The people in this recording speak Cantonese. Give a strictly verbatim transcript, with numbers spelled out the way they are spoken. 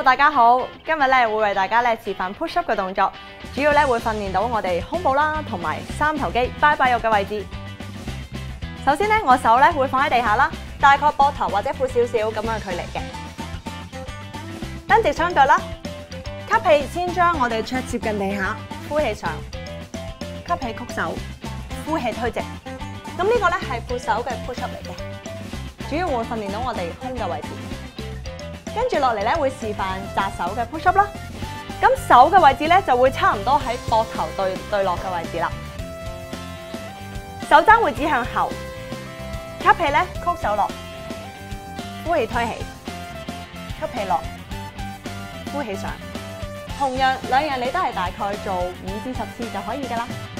大家好，今日咧會為大家咧示範 push up 嘅動作，主要咧會訓練到我哋胸部啦，同埋三頭肌、拜拜肉嘅位置。首先咧，我手咧會放喺地下啦，大概膊頭或者闊少少咁樣嘅距離嘅。伸直雙腳啦，吸氣先將我哋腳接近地下，呼氣上，吸氣曲手，呼氣推直。咁呢個咧係闊手嘅 push up 嚟嘅，主要會訓練到我哋胸嘅位置。跟住落嚟咧，會示範扎手嘅 push up 啦。咁手嘅位置咧就會差唔多喺膊頭對對落嘅位置啦。手踭會指向後，吸氣咧曲手落，呼氣推起，吸氣落，呼氣上。同樣兩樣你都係大概做五至十次就可以㗎啦。